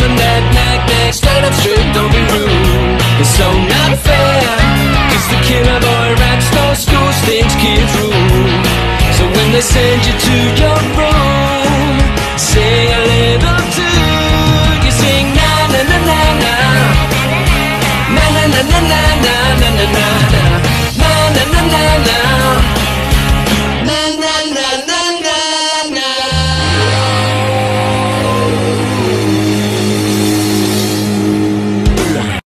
them that knack, stand up straight, don't be rude. It's so not fair, cause the killer boy raps no schools, things kids rule. So when they send you to your room, say